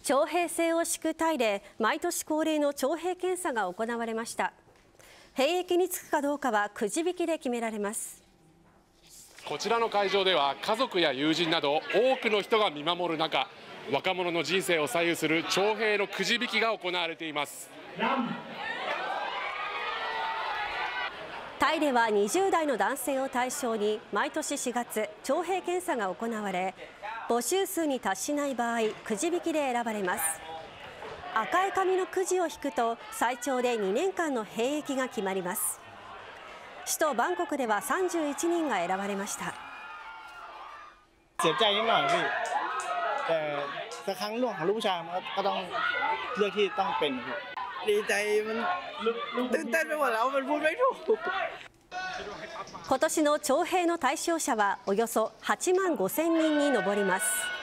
徴兵制を敷くタイで毎年恒例の徴兵検査が行われました。兵役に就くかどうかはくじ引きで決められます。 こちらの会場では家族や友人など多くの人が見守る中、若者の人生を左右する徴兵のくじ引きが行われています。 タイでは20代の男性を対象に毎年4月、徴兵検査が行われ、募集数に達しない場合、くじ引きで選ばれます。赤い紙のくじを引くと最長で2年間の兵役が決まります。首都バンコクでは31人が選ばれました。 เสียใจนิดหน่อยพี่แต่สักครั้งเรื่องของลูกผู้ชายมันก็ต้องเลือกที่ต้องเป็นดีใจมันตื่นเต้นไปหมดแล้วมันพูดไม่ถูก。 今年の徴兵の対象者はおよそ8万5千人に上ります。